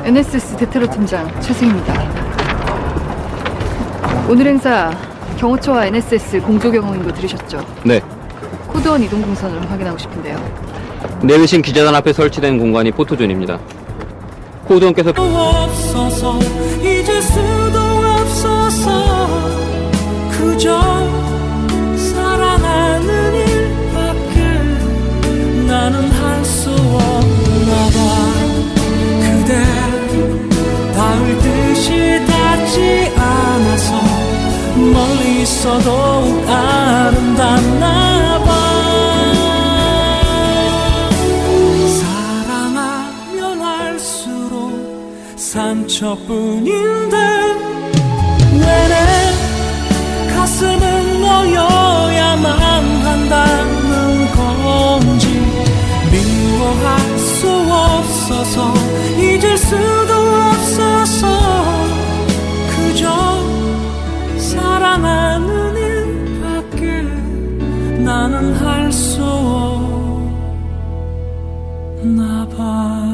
NSS 대테러 팀장 최승입니다. 오늘 행사 경호처와 NSS 공조 경호인 거 들으셨죠? 네. 코드원 이동 동선을 확인하고 싶은데요. 내외신 기자단 앞에 설치된 공간이 포토존입니다. 코드원께서 없어서 잊을 수도 없어서 그저 사랑하는 일밖에 나는 할 수 없나 봐. 그대 닿을 듯이 닿지 않아서 멀리 있어도 아름답나 봐. 사랑하면 할수록 상처뿐인데 왜 내 가슴은 너여야만 한다는 건지 미워할 수 없어서 잊을 수도 없어서 그저 사랑하는 일밖에 나는 할 수 없나 봐.